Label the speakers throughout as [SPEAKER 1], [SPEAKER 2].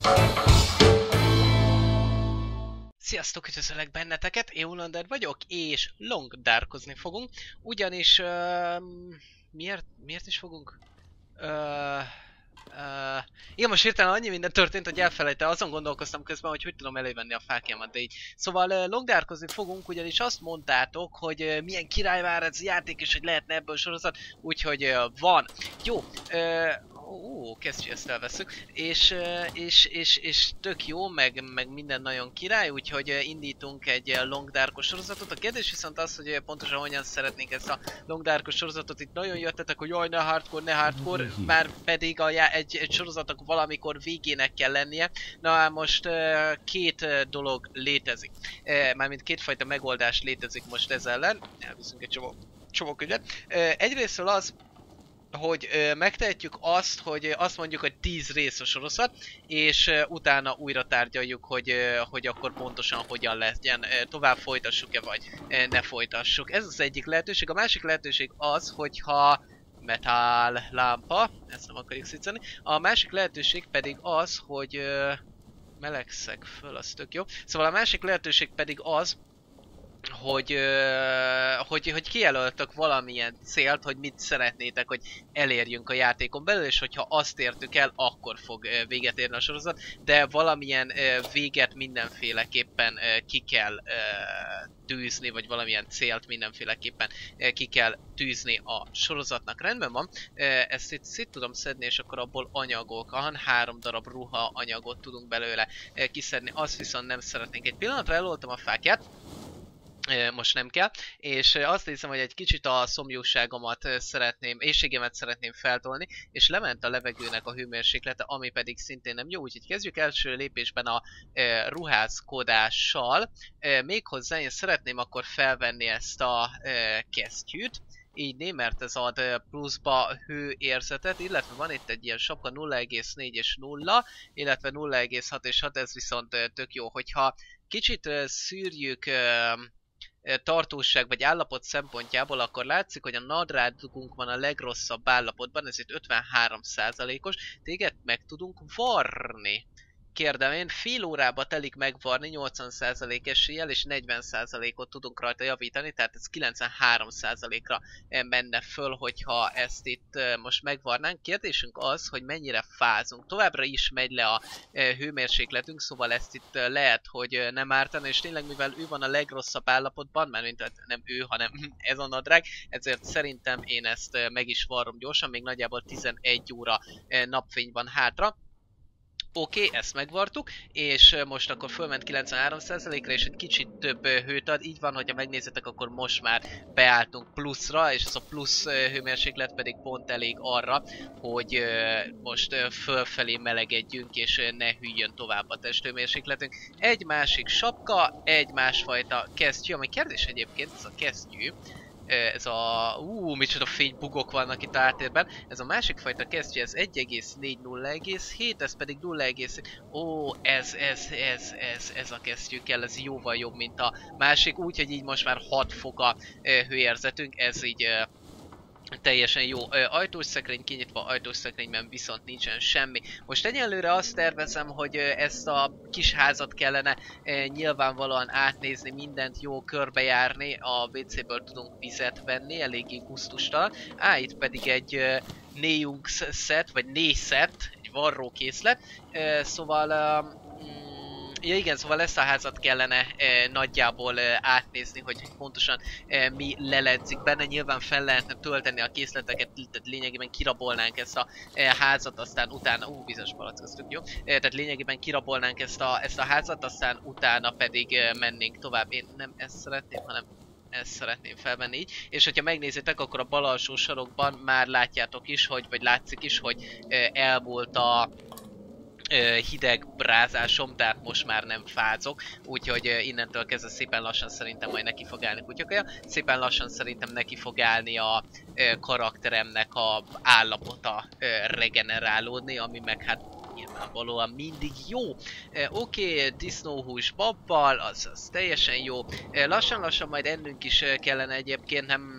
[SPEAKER 1] Sziasztok, üdvözöllek benneteket, én Ulander vagyok, és Long Darkozni fogunk, ugyanis... miért is fogunk? Uh, igen, most hirtelen annyi minden történt, hogy elfelejtem, azon gondolkoztam közben, hogy tudom elővenni a fákjámat, de így. Szóval Long Darkozni fogunk, ugyanis azt mondtátok, hogy milyen király már ez a játék, és hogy lehetne ebből sorozat, úgyhogy van. Jó, kezdjük, ezt elveszük. És tök jó, meg minden nagyon király, úgyhogy indítunk egy Long Darkos sorozatot. A kérdés viszont az, hogy pontosan hogyan szeretnénk ezt a Long Darkos sorozatot. Itt nagyon jöttetek, hogy jaj, ne hardcore, már pedig egy sorozatnak valamikor végének kell lennie. Na most két dolog létezik. Mármint kétfajta megoldás létezik most ezzel ellen. Elviszünk egy csomó ügyet. Egyrésztről az, hogy megtehetjük azt, hogy azt mondjuk, hogy 10 rész a sorozat, és utána újra tárgyaljuk, hogy akkor pontosan hogyan legyen. Tovább folytassuk-e, vagy ne folytassuk. Ez az egyik lehetőség. A másik lehetőség az, hogyha metal lámpa, ezt nem akarjuk szicani. A másik lehetőség pedig az, hogy melegszek föl, az tök jó. Szóval a másik lehetőség pedig az, hogy kijelöltök valamilyen célt, hogy mit szeretnétek, hogy elérjünk a játékon belül, és hogyha azt értük el, akkor fog véget érni a sorozat, de valamilyen véget mindenféleképpen ki kell tűzni, vagy valamilyen célt mindenféleképpen ki kell tűzni a sorozatnak. Rendben van, ezt itt szét tudom szedni, és akkor abból anyagok, 3 darab ruha anyagot tudunk belőle kiszedni, azt viszont nem szeretnénk. Egy pillanatra eloltam a fákját, most nem kell, és azt hiszem, hogy egy kicsit a szomjúságomat éhségemet szeretném feltolni, és lement a levegőnek a hőmérséklete, ami pedig szintén nem jó, úgyhogy kezdjük első lépésben a ruházkodással. Méghozzá én szeretném akkor felvenni ezt a kesztyűt, így mert ez ad pluszba hőérzetet, illetve van itt egy ilyen sapka 0,4 és 0, illetve 0,6 és 6, ez viszont tök jó, hogyha kicsit szűrjük tartóság vagy állapot szempontjából, akkor látszik, hogy a nadrágunk van a legrosszabb állapotban, ez itt 53%-os, téged meg tudunk varni. Kérdem én, fél órába telik megvarni 80% eséllyel, és 40%-ot tudunk rajta javítani, tehát ez 93%-ra menne föl, hogyha ezt itt most megvarnánk. Kérdésünk az, hogy mennyire fázunk. Továbbra is megy le a hőmérsékletünk, szóval ezt itt lehet, hogy nem ártana, és tényleg mivel ő van a legrosszabb állapotban, mert mint nem ő, hanem ez a nadrág, ezért szerintem én ezt meg is varrom gyorsan, még nagyjából 11 óra napfény van hátra. Oké, ezt megvartuk, és most akkor fölment 93%-ra, és egy kicsit több hőt ad. Így van, hogyha megnézitek, akkor most már beálltunk pluszra, és ez a plusz hőmérséklet pedig pont elég arra, hogy most fölfelé melegedjünk, és ne hűljön tovább a testhőmérsékletünk. Egy másik sapka, egy másfajta kesztyű, ami kérdés egyébként, ez a kesztyű. Ez a... micsoda fénybugok vannak itt a háttérben. Ez a másik fajta kesztyű, ez 1,4, 0,7, ez pedig 0,... ez a kesztyű kell, ez jóval jobb, mint a másik, úgyhogy így most már 6 fok a hőérzetünk, ez így... teljesen jó. Ajtós szekrény kinyitva, ajtós szekrényben viszont nincsen semmi. Most egyelőre azt tervezem, hogy ezt a kis házat kellene nyilvánvalóan átnézni, mindent jó körbejárni. A WC-ből tudunk vizet venni, eléggé gusztustalan. Itt pedig egy Neunx set, vagy Nészet, egy varrókészlet. Szóval... ja igen, szóval ezt a házat kellene nagyjából átnézni, hogy pontosan mi leledzik benne. Nyilván fel lehetne tölteni a készleteket, tehát lényegében kirabolnánk ezt a házat, aztán utána... bizonyos palack, az tök jó. Tehát lényegében kirabolnánk ezt a házat, aztán utána pedig mennénk tovább. Én nem ezt szeretném, hanem ezt szeretném felvenni így. És hogyha megnézitek, akkor a bal alsó sarokban már látjátok is, vagy látszik is, hogy elmúlt a hideg brázásom, tehát most már nem fázok, úgyhogy innentől kezdve szépen lassan szerintem majd neki fog állni kutyakaja, szépen lassan szerintem neki fog állni a karakteremnek a állapota regenerálódni, ami meg hát nyilvánvalóan mindig jó. Oké, disznóhús babbal, az teljesen jó. Lassan-lassan majd ennünk is kellene egyébként, nem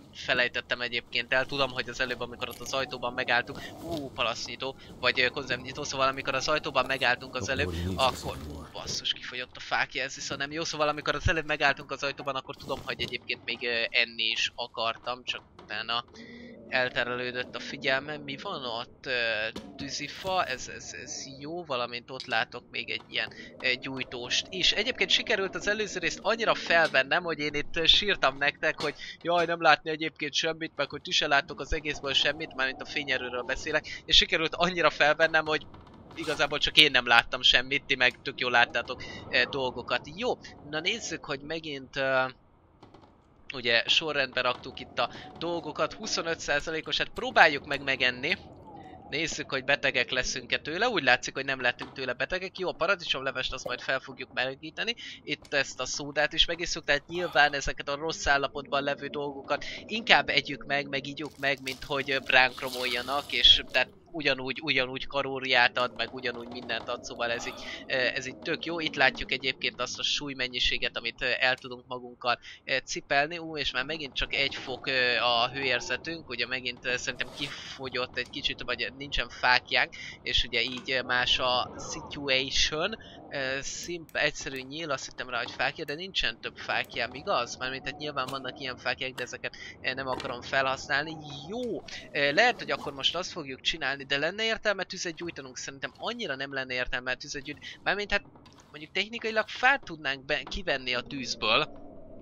[SPEAKER 1] felejtettem egyébként el. Tudom, hogy az előbb, amikor ott az ajtóban megálltunk, palasznyitó, vagy konzervnyitó, szóval amikor az ajtóban megálltunk az előbb, akkor... Basszus, kifogyott a fákja, ez viszont nem jó, szóval amikor az előbb megálltunk az ajtóban, akkor tudom, hogy egyébként még enni is akartam, csak utána elterelődött a figyelmem. Mi van ott? Tűzifa, ez jó, valamint ott látok még egy ilyen gyújtóst is. Egyébként sikerült az előző részt annyira felvennem, hogy én itt sírtam nektek, hogy jaj, nem látni egyébként semmit, meg hogy ti se láttok az egészből semmit, mármint a fényerőről beszélek, és sikerült annyira felvennem, hogy igazából csak én nem láttam semmit, ti meg tök jól láttátok dolgokat. Jó, na nézzük, hogy megint... ugye sorrendbe raktuk itt a dolgokat, 25%-os, hát próbáljuk meg megenni. Nézzük, hogy betegek leszünk-e tőle, úgy látszik, hogy nem lettünk tőle betegek. Jó, a paradicsomlevest azt majd fel fogjuk melegíteni. Itt ezt a szódát is megisszuk, tehát nyilván ezeket a rossz állapotban levő dolgokat inkább együk meg ígyuk meg, mint hogy bránkromoljanak, és tehát ugyanúgy kalóriát ad, meg ugyanúgy mindent ad, szóval ez így tök jó. Itt látjuk egyébként azt a súlymennyiséget, amit el tudunk magunkkal cipelni. És már megint csak 1 fok a hőérzetünk, ugye megint szerintem kifogyott egy kicsit, vagy nincsen fákjánk, és ugye így más a situation. Egyszerű nyíl, azt hittem rá, hogy fákja, de nincsen több fákjám, igaz? Mármint hát nyilván vannak ilyen fákják, de ezeket nem akarom felhasználni. Jó, lehet, hogy akkor most azt fogjuk csinálni, de lenne értelme tüzet gyújtanunk? Szerintem annyira nem lenne értelme tüzet gyújtani. Mármint hát mondjuk technikailag fát tudnánk kivenni a tűzből,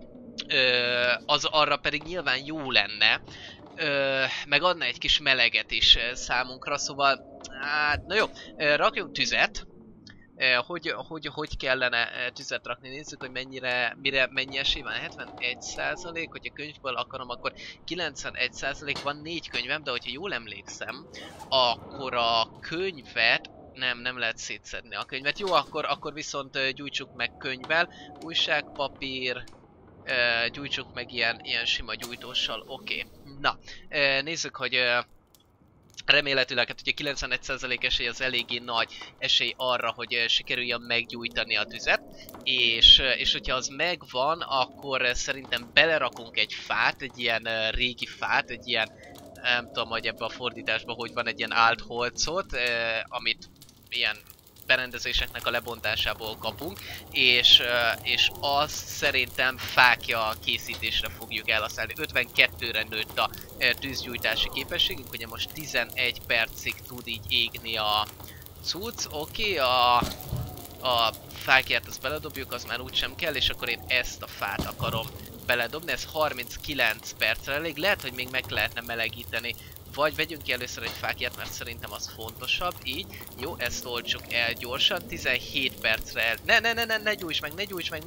[SPEAKER 1] az arra pedig nyilván jó lenne, meg adna egy kis meleget is számunkra, szóval hát na jó, rakjunk tüzet. Hogy kellene tüzet rakni, nézzük, hogy mennyi esély van, 71%, hogyha könyvből akarom, akkor 91%, van 4 könyvem, de hogyha jól emlékszem, akkor a könyvet, nem lehet szétszedni a könyvet, jó, akkor viszont gyújtsuk meg könyvvel, újságpapír, gyújtsuk meg ilyen sima gyújtóssal, oké. Na, nézzük, hogy remélhetőleg, hát ugye 91% esély az eléggé nagy esély arra, hogy sikerüljön meggyújtani a tüzet, és hogyha az megvan, akkor szerintem belerakunk egy fát, egy ilyen régi fát, egy ilyen, nem tudom, hogy ebbe a fordításban hogy van, egy ilyen altholcot, amit ilyen berendezéseknek a lebontásából kapunk, és azt szerintem fákja készítésre fogjuk elhasználni. 52-re nőtt a tűzgyújtási képességünk, ugye most 11 percig tud így égni a cucc, oké, a fákját azt beledobjuk, az már úgysem kell, és akkor én ezt a fát akarom beledobni, ez 39 percre elég, lehet, hogy még meg lehetne melegíteni, vagy vegyünk ki először egy fákját, mert szerintem az fontosabb, így, jó, ezt oltsuk el gyorsan, 17 percre el, ne gyújts meg,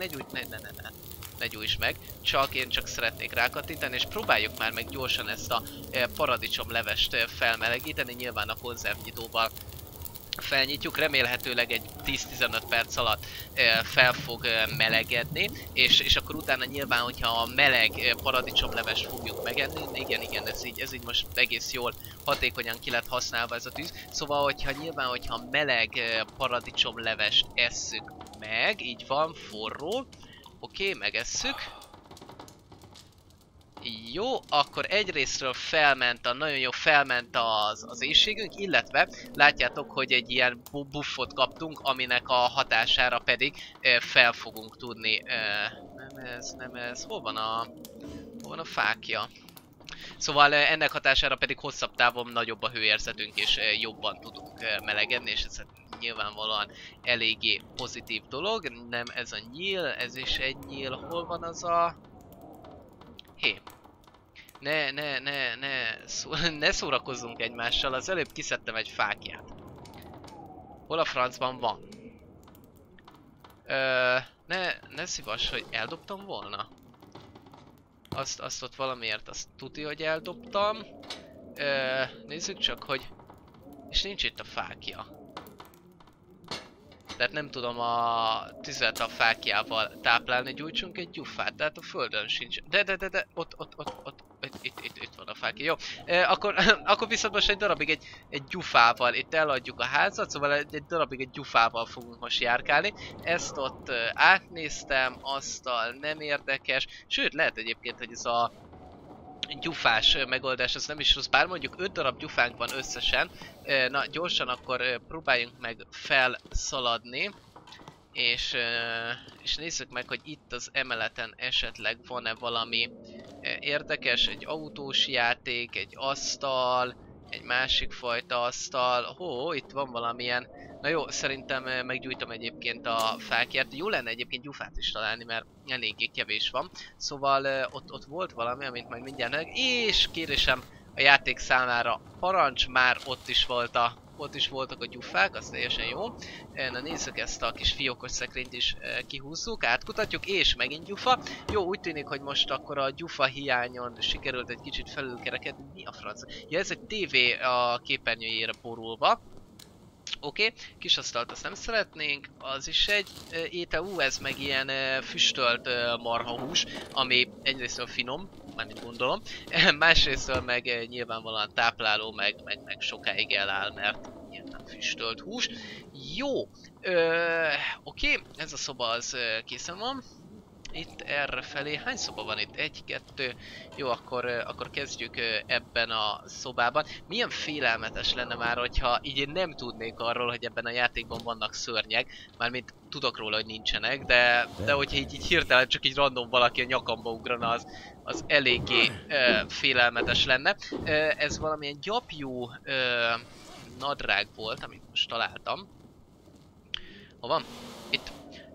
[SPEAKER 1] ne gyújts meg, én csak szeretnék rákattintani, és próbáljuk már meg gyorsan ezt a paradicsomlevest felmelegíteni, nyilván a konzervnyitóval felnyitjuk, remélhetőleg egy 10-15 perc alatt fel fog melegedni, és akkor utána nyilván, hogyha a meleg paradicsomlevest fogjuk megenni, igen, ez így most egész jól, hatékonyan ki lett használva ez a tűz, szóval hogyha meleg paradicsomlevest esszük meg, így van, forró, oké, megesszük. Jó, akkor egyrésztről nagyon jó felment az éhségünk, illetve látjátok, hogy egy ilyen buffot kaptunk, aminek a hatására pedig fel fogunk tudni, nem ez, hol van a fákja? Szóval ennek hatására pedig hosszabb távon nagyobb a hőérzetünk és jobban tudunk melegedni, és ez nyilvánvalóan eléggé pozitív dolog. Nem ez a nyíl, ez is egy nyíl, hol van az a... Hé, ne szórakozzunk egymással, az előbb kiszedtem egy fákját. Hol a francban van? Ne szívass, hogy eldobtam volna. Azt ott valamiért, azt tuti, hogy eldobtam. Nézzük csak, hogy... És nincs itt a fákja. Tehát nem tudom a tüzet a fákjával táplálni, gyújtsunk egy gyufát, tehát a földön sincs. De, ott, itt van a fákja, jó. Akkor viszont most egy darabig egy gyufával, itt eladjuk a házat, szóval egy darabig egy gyufával fogunk most járkálni. Ezt ott átnéztem, asztal nem érdekes, sőt lehet egyébként, hogy ez a gyufás megoldás, ez nem is rossz, bár mondjuk 5 darab gyufánk van összesen. Na, gyorsan akkor próbáljunk meg felszaladni. És nézzük meg, hogy itt az emeleten esetleg van-e valami érdekes, egy autós játék, egy asztal, egy másik fajta asztal. Itt van valamilyen. Na jó, szerintem meggyújtom egyébként a fákját. Jó lenne egyébként gyufát is találni, mert eléggé kevés van. Szóval ott volt valami, amit majd mindjárt meg. És kérésem a játék számára parancs, már ott is voltak a gyufák, az teljesen jó. Na nézzük, ezt a kis fiókos szekrényt is kihúzzuk, átkutatjuk, és megint gyufa. Jó, úgy tűnik, hogy most akkor a gyufa hiányon sikerült egy kicsit felülkerekedni. Mi a franc? Ja, ez egy tévé a képernyőjére borulva. Oké, kis asztalt azt nem szeretnénk, az is egy étel, ez meg ilyen füstölt marhahús, ami egyrésztől finom, mármint gondolom, másrésztől meg nyilvánvalóan tápláló, meg sokáig eláll, mert ilyen füstölt hús. Jó, oké, ez a szoba az készen van. Itt erre felé, hány szoba van itt? 1, 2, jó, akkor kezdjük ebben a szobában. Milyen félelmetes lenne már, hogyha így én nem tudnék arról, hogy ebben a játékban vannak szörnyek. Mármint tudok róla, hogy nincsenek, de hogyha így hirtelen csak így random valaki a nyakamba ugrana, az eléggé félelmetes lenne. Ez valamilyen gyapjú nadrág volt, amit most találtam. Hol van? Itt.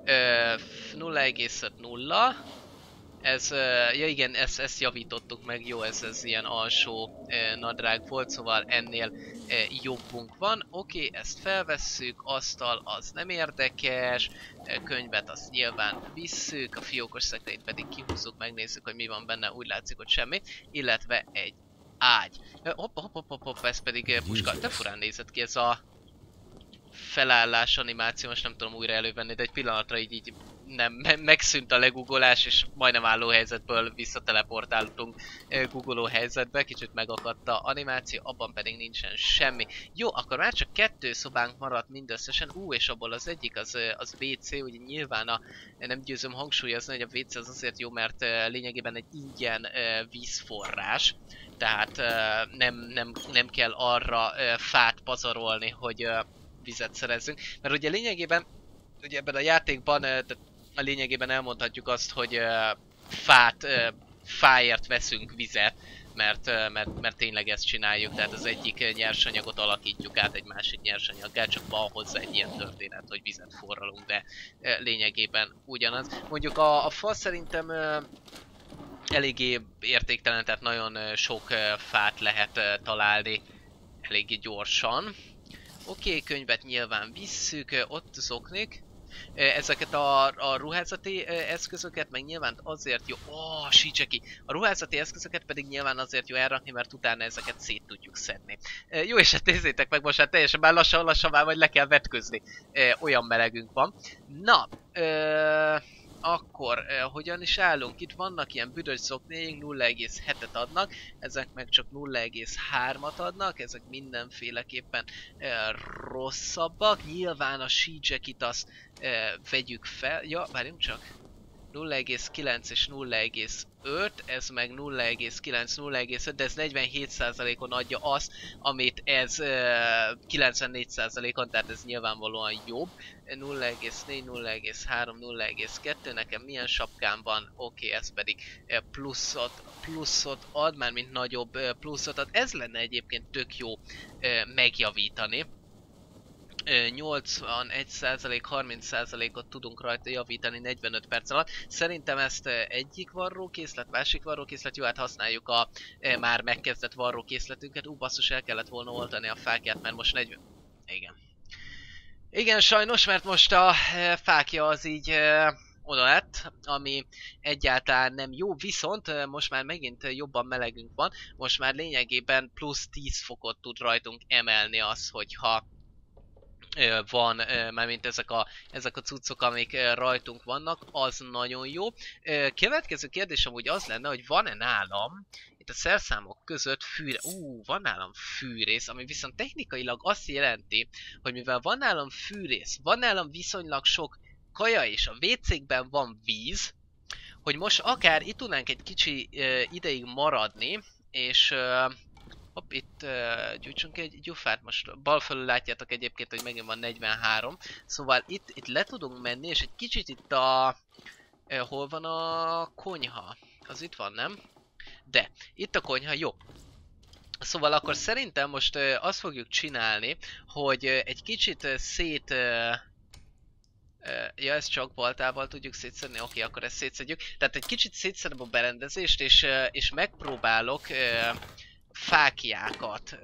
[SPEAKER 1] 0,0. Ez, ja igen, ezt javítottuk meg, jó, ez ilyen alsó nadrág volt, szóval ennél jobbunk van. Oké, ezt felvesszük, asztal az nem érdekes, könyvet azt nyilván visszük, a fiókos szekrényt pedig kihúzzuk, megnézzük, hogy mi van benne, úgy látszik, hogy semmi, illetve egy ágy. Hopp, ez pedig puska. Te furán nézett ki ez a felállás animáció, most nem tudom újra elővenni, de egy pillanatra így nem, megszűnt a legugolás, és majdnem álló helyzetből visszateleportáltunk googoló helyzetbe, kicsit megakadt a animáció, abban pedig nincsen semmi. Jó, akkor már csak 2 szobánk maradt mindösszesen, és abból az egyik az WC, ugye nyilván nem győzöm hangsúlyozni, hogy a WC az azért jó, mert lényegében egy ingyen vízforrás, tehát nem kell arra fát pazarolni, hogy vizet szerezzünk, mert ugye lényegében, ugye ebben a játékban a lényegében elmondhatjuk azt, hogy fáért veszünk vizet, mert tényleg ezt csináljuk, tehát az egyik nyersanyagot alakítjuk át egy másik nyersanyaggá, csak van hozzá egy ilyen történet, hogy vizet forralunk, de lényegében ugyanaz. Mondjuk a fa szerintem eléggé értéktelen, tehát nagyon sok fát lehet találni eléggé gyorsan. Oké, könyvet nyilván visszük, ott zoknik. Ezeket a ruházati eszközöket meg nyilván azért jó... Sicseki! A ruházati eszközöket pedig nyilván azért jó elrakni, mert utána ezeket szét tudjuk szedni. Jó, és hát nézzétek meg, most hát teljesen már lassan már majd le kell vetközni. Olyan melegünk van. Na, akkor hogyan is állunk? Itt vannak ilyen büdös zoknéink, 0,7-et adnak, ezek meg csak 0,3-at adnak, ezek mindenféleképpen rosszabbak. Nyilván a Shijekit azt vegyük fel. Ja, várjunk csak. 0,9 és 0,5, ez meg 0,9-0,5, de ez 47%-on adja azt, amit ez 94%-on, tehát ez nyilvánvalóan jobb. 0,4, 0,3, 0,2, nekem milyen sapkám van, oké, ez pedig pluszot ad, már mint nagyobb pluszot ad. Ez lenne egyébként tök jó megjavítani. 81%, 30%-ot tudunk rajta javítani 45 perc alatt. Szerintem ezt egyik varrókészlet, másik varrókészlet, jó, hát használjuk a már megkezdett varrókészletünket. Basszus, el kellett volna oltani a fákját, mert most 40... Igen, sajnos, mert most a fákja az így oda lett, ami egyáltalán nem jó, viszont most már megint jobban melegünk van, most már lényegében plusz 10 fokot tud rajtunk emelni az, hogyha van, mármint ezek a cuccok, amik rajtunk vannak, az nagyon jó. Következő kérdésem úgy az lenne, hogy van-e nálam itt a szerszámok között van nálam fűrész, ami viszont technikailag azt jelenti, hogy mivel van nálam fűrész, van nálam viszonylag sok kaja és a WC-kben van víz, hogy most akár itt tudnánk egy kicsi ideig maradni, és hopp, itt gyújtsunk egy gyufát, most bal felül látjátok egyébként, hogy megint van 43, szóval itt le tudunk menni, és egy kicsit itt hol van a konyha? Az itt van, nem? De, itt a konyha, jó. Szóval akkor szerintem most azt fogjuk csinálni, hogy egy kicsit ja, ezt csak baltával tudjuk szétszedni, oké, akkor ezt szétszedjük. Tehát egy kicsit szétszedem a berendezést, és megpróbálok fáklyákat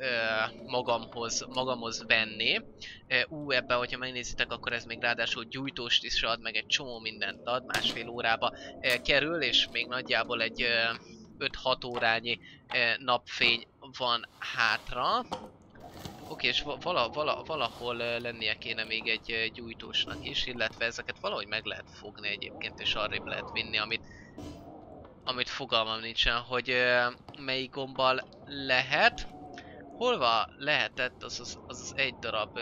[SPEAKER 1] magamhoz venni. Ebben, hogyha megnézitek, akkor ez még ráadásul gyújtóst is ad, meg egy csomó mindent ad, másfél órába kerül, és még nagyjából egy 5-6 órányi napfény van hátra. Oké, és valahol lennie kéne még egy gyújtósnak is, illetve ezeket valahogy meg lehet fogni egyébként, és arrébb lehet vinni, amit fogalmam nincsen, hogy melyik gombbal lehet. Holva lehetett az egy darab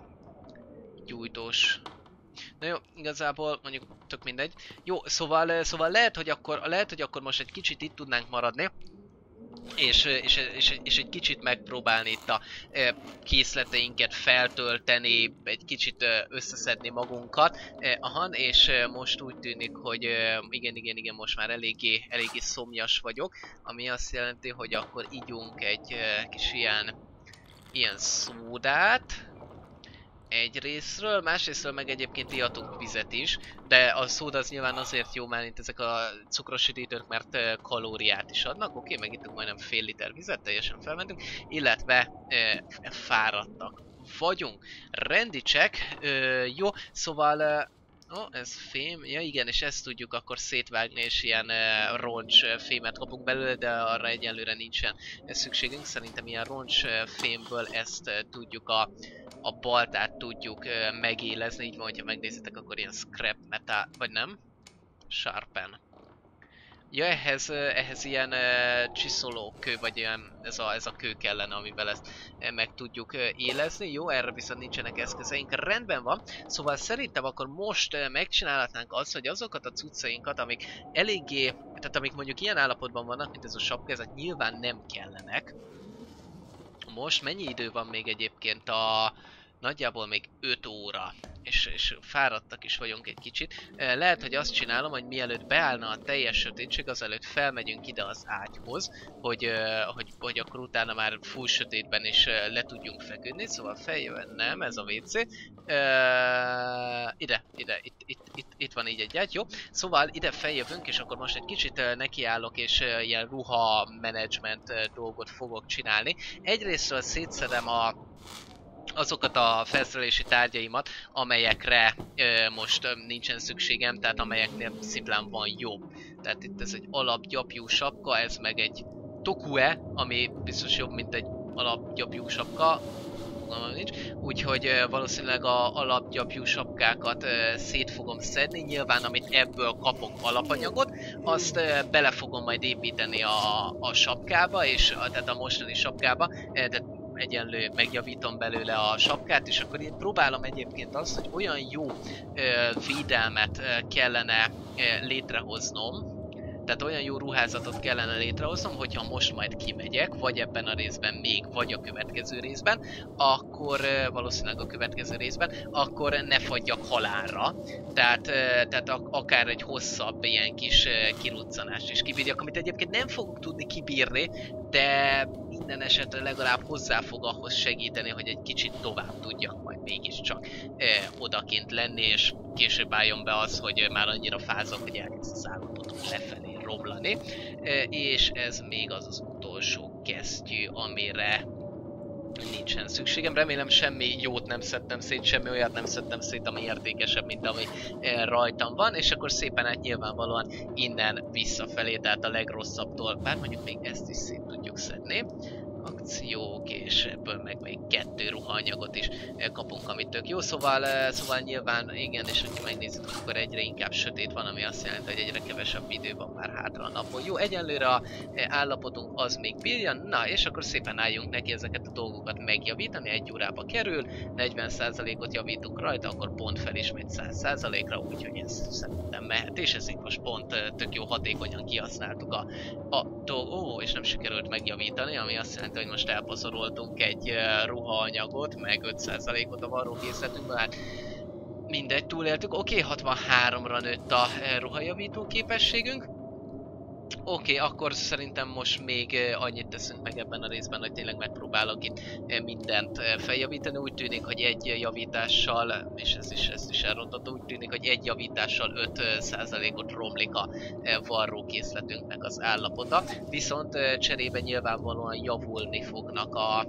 [SPEAKER 1] gyújtós. Na jó, igazából mondjuk tök mindegy. Jó, szóval lehet, hogy akkor most egy kicsit itt tudnánk maradni. És egy kicsit megpróbálni itt a készleteinket feltölteni, egy kicsit összeszedni magunkat. És most úgy tűnik, hogy igen, most már eléggé szomjas vagyok, ami azt jelenti, hogy akkor ígyunk egy kis ilyen szódát. Egyrésztről, másrésztről meg egyébként ihatunk vizet is, de a szóda az nyilván azért jó, mert ezek a cukros üdítők, mert kalóriát is adnak. Oké, meg ittunk majdnem fél liter vizet, teljesen felmentünk, illetve fáradtak vagyunk. Rendi check, jó, szóval ez fém, ja igen, és ezt tudjuk akkor szétvágni, és ilyen roncs fémet kapunk belőle, de arra egyelőre nincsen szükségünk. Szerintem ilyen roncs fémből ezt tudjuk a baltát tudjuk megélezni, így van, hogyha megnézitek, akkor ilyen scrap metal, vagy nem? Sharpen. Ja, ehhez ilyen csiszolókő, vagy ilyen, ez a kő kellene, amivel ezt meg tudjuk élezni. Jó, erre viszont nincsenek eszközeink. Rendben van. Szóval szerintem akkor most megcsinálhatnánk azt, hogy azokat a cuccainkat, amik eléggé, tehát amik mondjuk ilyen állapotban vannak, mint ez a sapka, ezek nyilván nem kellenek. Most mennyi idő van még egyébként nagyjából még 5 óra, és fáradtak is vagyunk egy kicsit. Lehet, hogy azt csinálom, hogy mielőtt beállna a teljes sötétség, azelőtt felmegyünk ide az ágyhoz, hogy akkor utána már full sötétben is le tudjunk feküdni, szóval feljön, nem, ez a WC. Itt van így egy ágy, jó? Szóval ide feljövünk, és akkor most egy kicsit nekiállok, és ilyen ruha management dolgot fogok csinálni. Egyrésztről szétszedem azokat a felszerelési tárgyaimat, amelyekre most nincsen szükségem, tehát amelyeknél szimplán van jobb. Tehát itt ez egy alapgyapjú sapka, ez meg egy tokue, ami biztos jobb, mint egy alapgyapjú sapka. Nincs. Úgyhogy valószínűleg a alapgyapjú sapkákat szét fogom szedni, nyilván amit ebből kapok alapanyagot, azt bele fogom majd építeni a sapkába, és tehát a mostani sapkába, tehát egyenlő megjavítom belőle a sapkát, és akkor én próbálom egyébként azt, hogy olyan jó védelmet kellene létrehoznom, tehát olyan jó ruházatot kellene létrehoznom, hogyha most majd kimegyek, vagy ebben a részben még, vagy a következő részben, akkor valószínűleg a következő részben, akkor ne fagyjak halálra. Tehát akár egy hosszabb ilyen kis kiruccanást is kibírjak, amit egyébként nem fogok tudni kibírni, de minden esetre legalább hozzá fog ahhoz segíteni, hogy egy kicsit tovább tudjak majd mégiscsak odakint lenni, és később álljon be az, hogy már annyira fázok, hogy elkezd az állapotom lefelé romlani. És ez még az utolsó kesztyű, amire nincsen szükségem. Remélem semmi jót nem szedtem szét, semmi olyat nem szedtem szét, ami értékesebb, mint ami rajtam van, és akkor szépen hát nyilvánvalóan innen visszafelé, tehát a legrosszabbtól, bár mondjuk még ezt is szét tudjuk szedni. akciók, és ebből meg még 2 ruhaanyagot is kapunk, amit tök jó. Szóval nyilván igen, és hogyha megnézzük, akkor egyre inkább sötét van, ami azt jelenti, hogy egyre kevesebb idő van már hátra a napon. Jó, egyenlőre a állapotunk az még bírjan, na és akkor szépen álljunk neki ezeket a dolgokat megjavítani, 1 órába kerül, 40%-ot javítunk rajta, akkor pont fel is megy 100%-ra, úgyhogy ez szerintem mehet, és ezért most pont tök jó hatékonyan kihasználtuk és nem sikerült megjavítani, ami azt jelenti, hogy most elpazaroltunk egy ruhaanyagot, meg 5%-ot a varrókészletünkből, hát mindegy, túléltük. Oké, 63-ra nőtt a ruhajavító képességünk. Oké, akkor szerintem most még annyit teszünk meg ebben a részben, hogy tényleg megpróbálok itt mindent feljavítani. Úgy tűnik, hogy egy javítással, és ezt is elrontotta, úgy tűnik, hogy egy javítással 5%-ot romlik a varrókészletünknek az állapota. Viszont cserébe nyilvánvalóan javulni fognak a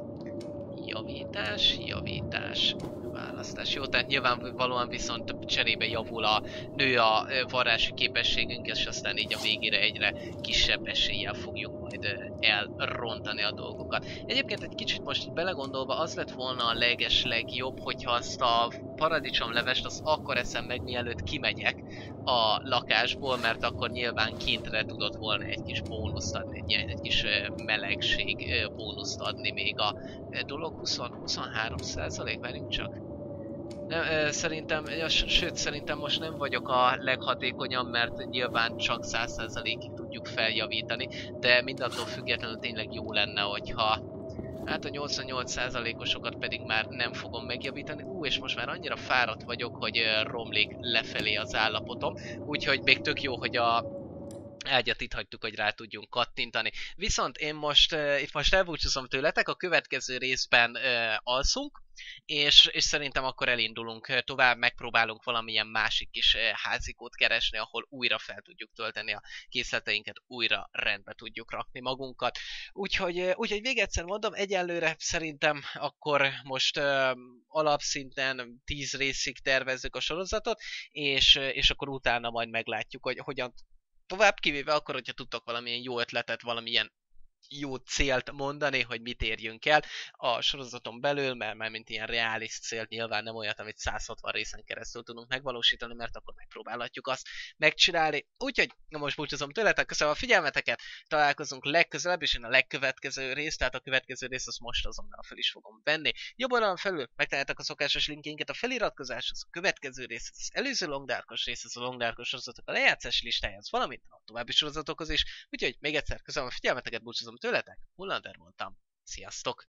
[SPEAKER 1] javítás, választás. Jó, tehát nyilvánvalóan viszont cserébe nő a varrási képességünk, és aztán így a végére egyre kisebb eséllyel fogjuk majd elrontani a dolgokat. Egyébként egy kicsit most belegondolva az lett volna a legjobb, hogyha azt a paradicsomlevest azt akkor eszem meg, mielőtt kimegyek a lakásból, mert akkor nyilván kintre tudott volna egy kis bónuszt adni, egy kis melegség bónuszt adni még a dolog. 23%, várjunk csak. Nem, szerintem most nem vagyok a leghatékonyabb, mert nyilván csak 100%-ig tudjuk feljavítani, de mindattól függetlenül tényleg jó lenne, hogyha hát a 88%-osokat pedig már nem fogom megjavítani. És most már annyira fáradt vagyok, hogy romlik lefelé az állapotom, úgyhogy még tök jó, hogy a ágyat itt hagytuk, hogy rá tudjunk kattintani. Viszont én itt most elbúcsúzom tőletek, a következő részben alszunk, és szerintem akkor elindulunk tovább, megpróbálunk valamilyen másik kis házikót keresni, ahol újra fel tudjuk tölteni a készleteinket, újra rendbe tudjuk rakni magunkat. Úgyhogy még egyszer mondom, egyelőre szerintem akkor most alapszinten 10 részig tervezzük a sorozatot, és akkor utána majd meglátjuk, hogy hogyan tovább, kivéve akkor, hogyha tudtok valamilyen jó ötletet, valamilyen jó célt mondani, hogy mit érjünk el a sorozaton belül, mert mint ilyen reális célt nyilván nem olyat, amit 160 részen keresztül tudunk megvalósítani, mert akkor megpróbálhatjuk azt megcsinálni. Úgyhogy most búcsúzom tőletek, köszönöm a figyelmeteket, találkozunk legközelebb, és én a legkövetkező részt, tehát a következő részt azt most azonnal fel is fogom venni. Jobb oldalon felül megtaláltak a szokásos linkjeinket a feliratkozáshoz, a következő rész, az előző Long Darkos rész, az a Long Darkos sorozatok a lejátszási listájához, valamint a további sorozatokhoz is. Úgyhogy még egyszer köszönöm a figyelmeteket, búcsúzom tőletek, Mullander voltam. Sziasztok!